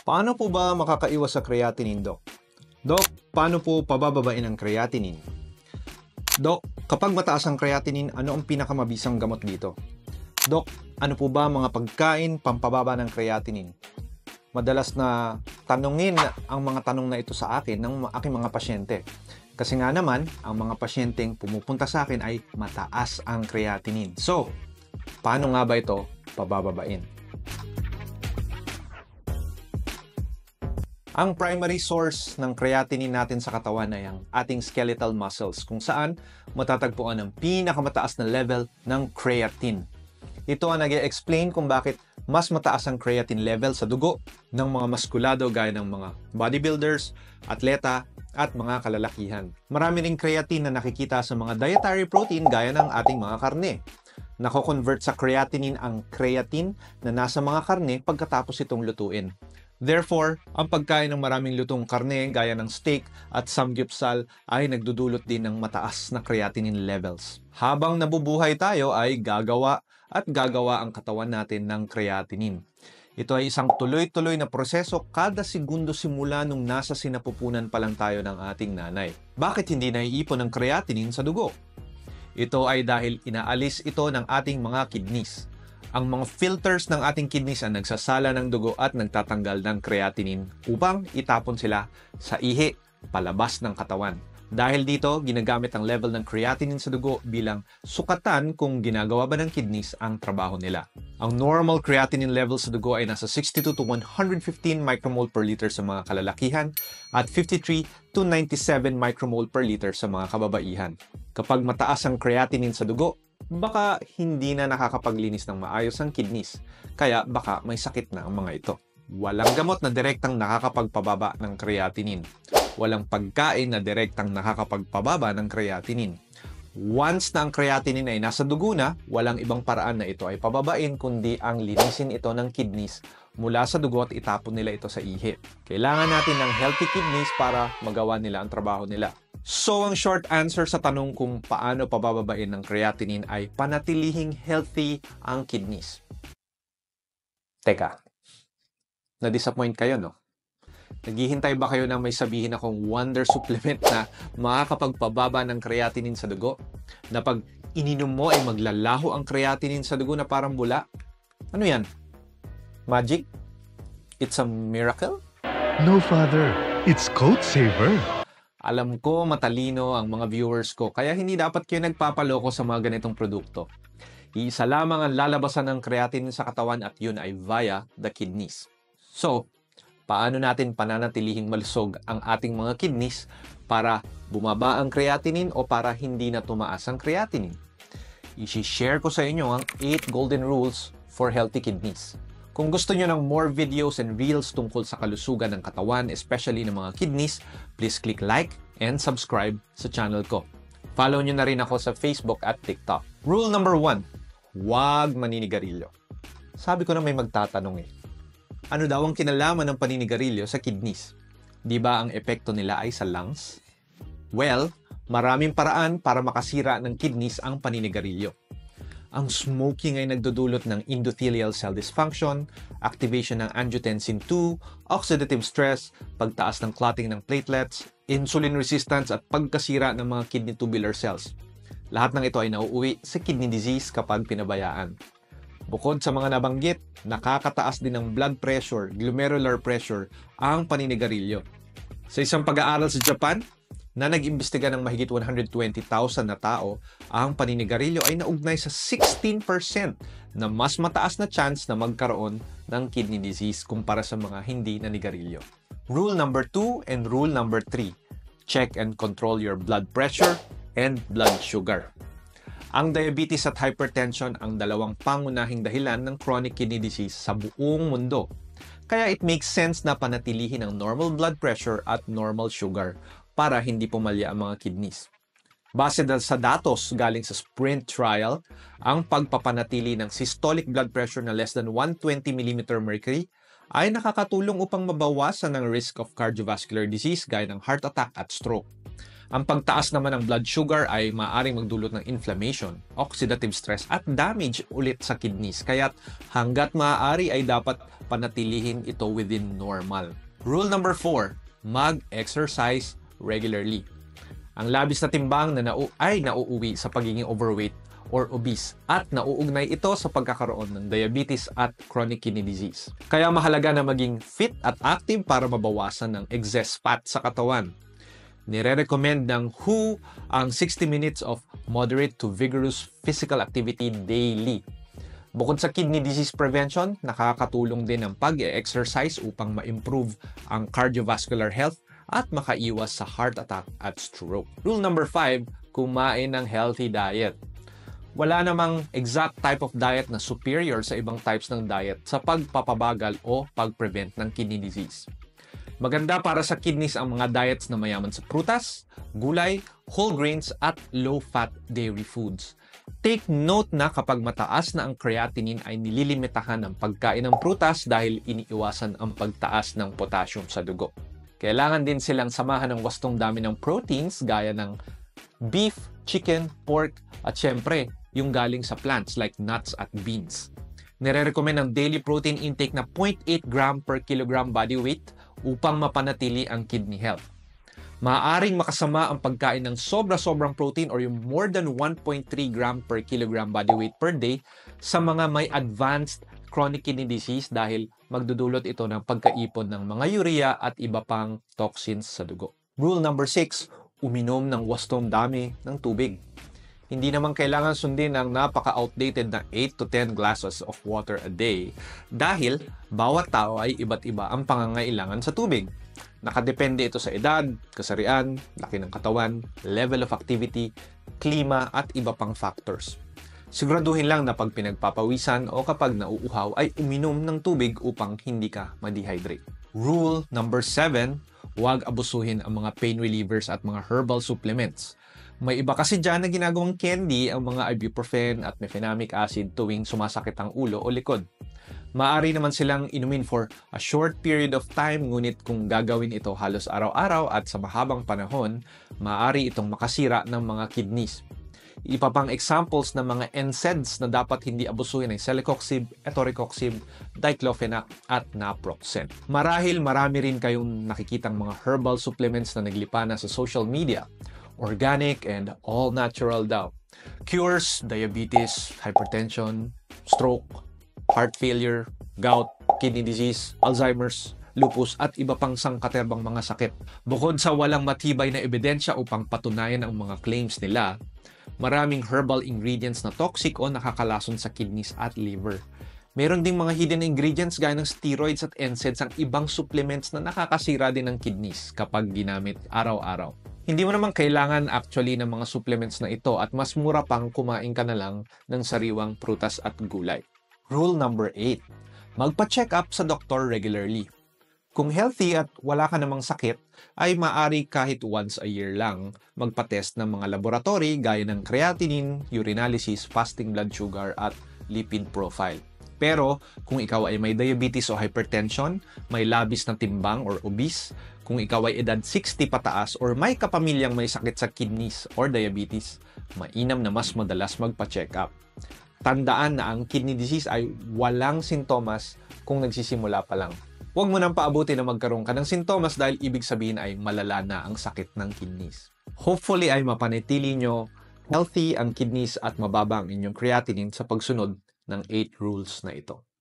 Paano po ba makakaiwas sa creatinine, Doc? Doc, paano po pabababain ang creatinine? Doc, kapag mataas ang creatinine, ano ang pinakamabisang gamot dito? Doc, ano po ba mga pagkain pampababa ng creatinine? Madalas na tanungin ang mga tanong na ito sa akin ng aking mga pasyente. Kasi nga naman, ang mga pasyenteng pumupunta sa akin ay mataas ang creatinine. So, paano nga ba ito pabababain? Ang primary source ng creatinine natin sa katawan ay ang ating skeletal muscles, kung saan matatagpuan ang pinakamataas na level ng creatine. Ito ang nag-explain kung bakit mas mataas ang creatine level sa dugo ng mga maskulado gaya ng mga bodybuilders, atleta, at mga kalalakihan. Marami ring creatine na nakikita sa mga dietary protein gaya ng ating mga karne. Nako-convert sa creatinine ang creatine na nasa mga karne pagkatapos itong lutuin. Therefore, ang pagkain ng maraming lutong karne gaya ng steak at samgyupsal ay nagdudulot din ng mataas na creatinine levels. Habang nabubuhay tayo ay gagawa ang katawan natin ng creatinine. Ito ay isang tuloy-tuloy na proseso kada segundo simula nung nasa sinapupunan pa lang tayo ng ating nanay. Bakit hindi naiipon ang creatinine sa dugo? Ito ay dahil inaalis ito ng ating mga kidneys. Ang mga filters ng ating kidneys ang nagsasala ng dugo at nagtatanggal ng creatinine upang itapon sila sa ihi palabas ng katawan. Dahil dito, ginagamit ang level ng creatinine sa dugo bilang sukatan kung ginagawa ba ng kidneys ang trabaho nila. Ang normal creatinine level sa dugo ay nasa 62 to 115 micromole per liter sa mga kalalakihan at 53 to 97 micromole per liter sa mga kababaihan. Kapag mataas ang creatinine sa dugo, baka hindi na nakakapaglinis ng maayos ang kidneys, kaya baka may sakit na ang mga ito. Walang gamot na direktang nakakapagpababa ng creatinine. Walang pagkain na direktang nakakapagpababa ng creatinine. Once na ang creatinine ay nasa dugo na, walang ibang paraan na ito ay pababain kundi ang linisin ito ng kidneys mula sa dugo at itapon nila ito sa ihi. Kailangan natin ng healthy kidneys para magawa nila ang trabaho nila. So, ang short answer sa tanong kung paano pabababain ng creatinine ay panatilihing healthy ang kidneys. Teka, na-disappoint kayo, no? Naghihintay ba kayo na may sabihin akong wonder supplement na makakapagpababa ng creatinine sa dugo? Na pag ininom mo ay maglalaho ang creatinine sa dugo na parang bula? Ano yan? Magic? It's a miracle? No, Father. It's Coat Saver. Alam ko matalino ang mga viewers ko kaya hindi dapat kayo nagpapaloko sa mga ganitong produkto. Iisa lamang ang lalabasan ng creatinine sa katawan at yun ay via the kidneys. So, paano natin pananatilihing malusog ang ating mga kidneys para bumaba ang creatinine o para hindi na tumaas ang creatinine? I-share ko sa inyo ang 8 golden rules for healthy kidneys. Kung gusto nyo ng more videos and reels tungkol sa kalusugan ng katawan, especially ng mga kidneys, please click like and subscribe sa channel ko. Follow nyo na rin ako sa Facebook at TikTok. Rule number 1, huwag maninigarilyo. Sabi ko na may magtatanong ano daw ang kinalaman ng paninigarilyo sa kidneys? Di ba ang epekto nila ay sa lungs? Well, maraming paraan para makasira ng kidneys ang paninigarilyo. Ang smoking ay nagdudulot ng endothelial cell dysfunction, activation ng angiotensin II, oxidative stress, pagtaas ng clotting ng platelets, insulin resistance at pagkasira ng mga kidney tubular cells. Lahat ng ito ay nauuwi sa kidney disease kapag pinabayaan. Bukod sa mga nabanggit, nakakataas din ng blood pressure, glomerular pressure, ang paninigarilyo. Sa isang pag-aaral sa Japan, na nag-imbestiga ng mahigit 120,000 na tao, ang paninigarilyo ay naugnay sa 16% na mas mataas na chance na magkaroon ng kidney disease kumpara sa mga hindi nanigarilyo. Rule number 2 and rule number 3, check and control your blood pressure and blood sugar. Ang diabetes at hypertension ang dalawang pangunahing dahilan ng chronic kidney disease sa buong mundo. Kaya it makes sense na panatilihin ang normal blood pressure at normal sugar para hindi pumalya ang mga kidneys. Base sa datos galing sa SPRINT trial, ang pagpapanatili ng systolic blood pressure na less than 120 mmHg ay nakakatulong upang mabawasan ang risk of cardiovascular disease gaya ng heart attack at stroke. Ang pagtaas naman ng blood sugar ay maaaring magdulot ng inflammation, oxidative stress at damage ulit sa kidneys. Kaya't hanggat maaari ay dapat panatilihin ito within normal. Rule number 4, mag-exercise regularly. Ang labis na timbang na ay nauuwi sa pagiging overweight or obese at nauugnay ito sa pagkakaroon ng diabetes at chronic kidney disease. Kaya mahalaga na maging fit at active para mabawasan ng excess fat sa katawan. Nire-recommend ng WHO ang 60 minutes of moderate to vigorous physical activity daily. Bukod sa kidney disease prevention, nakakatulong din ang pag-exercise upang ma-improve ang cardiovascular health at makaiwas sa heart attack at stroke. Rule number 5, kumain ng healthy diet. Wala namang exact type of diet na superior sa ibang types ng diet sa pagpapabagal o pag-prevent ng kidney disease. Maganda para sa kidneys ang mga diets na mayaman sa prutas, gulay, whole grains at low-fat dairy foods. Take note na kapag mataas na ang creatinine ay nililimitahan ang pagkain ng prutas dahil iniiwasan ang pagtaas ng potassium sa dugo. Kailangan din silang samahan ng wastong dami ng proteins gaya ng beef, chicken, pork at syempre yung galing sa plants like nuts at beans. Nire-recommend ang daily protein intake na 0.8 gram per kilogram body weight upang mapanatili ang kidney health. Maaaring makasama ang pagkain ng sobra-sobrang protein or yung more than 1.3 gram per kilogram body weight per day sa mga may advanced chronic kidney disease dahil magdudulot ito ng pagkaipon ng mga urea at iba pang toxins sa dugo. Rule number 6, uminom ng wastong dami ng tubig. Hindi naman kailangan sundin ang napaka-outdated na 8 to 10 glasses of water a day dahil bawat tao ay iba't iba ang pangangailangan sa tubig. Nakadepende ito sa edad, kasarian, laki ng katawan, level of activity, klima at iba pang factors. Siguraduhin lang na pag pinagpapawisan o kapag nauuhaw ay uminom ng tubig upang hindi ka ma-dehydrate. Rule number 7, huwag abusuhin ang mga pain relievers at mga herbal supplements. May iba kasi dyan na ginagawang candy ang mga ibuprofen at mefenamic acid tuwing sumasakit ang ulo o likod. Maaari naman silang inumin for a short period of time, ngunit kung gagawin ito halos araw-araw at sa mahabang panahon, maaari itong makasira ng mga kidneys. Iba pang examples ng mga NSAIDs na dapat hindi abusuhin ay celecoxib, etoricoxib, diclofenac at naproxen. Marahil marami rin kayong nakikitang mga herbal supplements na naglipa na sa social media. Organic and all natural daw. Cures diabetes, hypertension, stroke, heart failure, gout, kidney disease, Alzheimer's, lupus at iba pang sangkaterbang mga sakit. Bukod sa walang matibay na ebidensya upang patunayan ang mga claims nila, maraming herbal ingredients na toxic o nakakalason sa kidneys at liver. Meron ding mga hidden ingredients gaya ng steroids at NSAIDs ang ibang supplements na nakakasira din ng kidneys kapag ginamit araw-araw. Hindi mo naman kailangan actually ng mga supplements na ito at mas mura pang kumain ka na lang ng sariwang prutas at gulay. Rule number 8, magpa-check up sa doktor regularly. Kung healthy at wala ka namang sakit, ay maaari kahit once a year lang magpa-test ng mga laboratory gaya ng creatinine, urinalysis, fasting blood sugar at lipid profile. Pero kung ikaw ay may diabetes o hypertension, may labis na timbang or obese, kung ikaw ay edad 60 pataas or may kapamilyang may sakit sa kidneys or diabetes, mainam na mas madalas magpa-check up. Tandaan na ang kidney disease ay walang sintomas kung nagsisimula pa lang. Huwag mo nang paabuti na magkaroon ka ng sintomas dahil ibig sabihin ay malala na ang sakit ng kidneys. Hopefully ay mapanatili nyo healthy ang kidneys at mababa ang inyong creatinine sa pagsunod ng 8 rules na ito.